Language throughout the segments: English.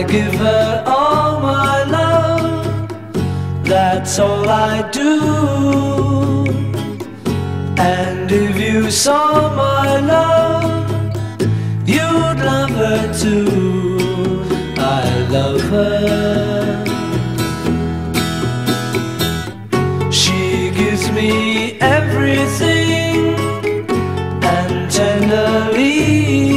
give her all my love, that's all I do. And if you saw my love, you'd love her too. I love her. She gives me everything, and tenderly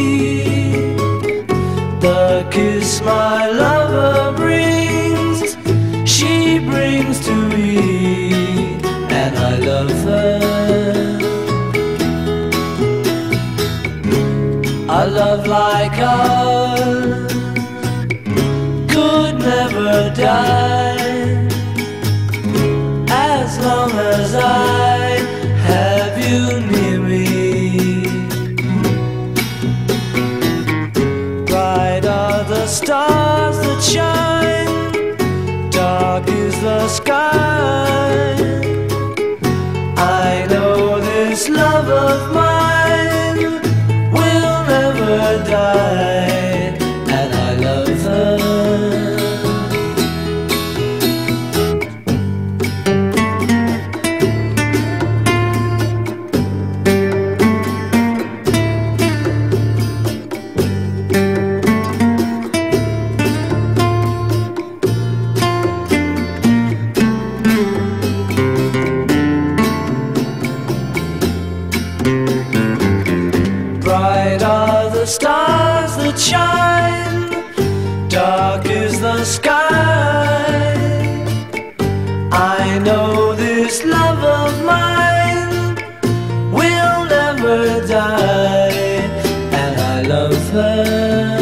the kiss my lover brings, she brings to me, and I love her. A love like ours could never die, as long as I have you near me. Bright are the stars that shine, dark is the sky. I know this love of mine will never die, and I love her. Bright are the stars that shine, dark is the sky. I know this love of mine will never die, and I love her.